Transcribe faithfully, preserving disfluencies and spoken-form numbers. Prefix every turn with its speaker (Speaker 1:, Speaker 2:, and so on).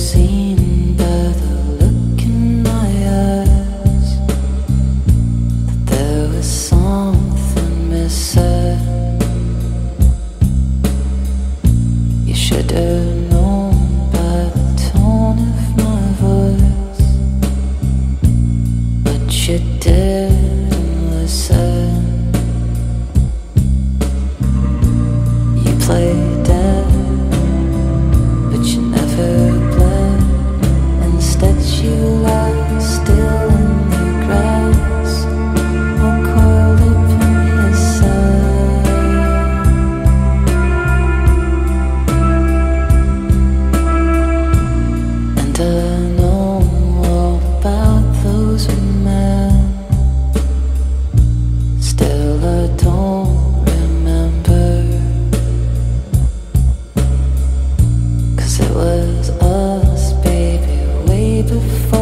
Speaker 1: seen by the look in my eyes that there was something missing. You should have known by the tone of my voice, but you didn't listen. You played dead, but you never bled. Instead you lie still in the grass, all coiled up in your side. And I know all about those men, still I don't remember, 'cause it was us, baby, way before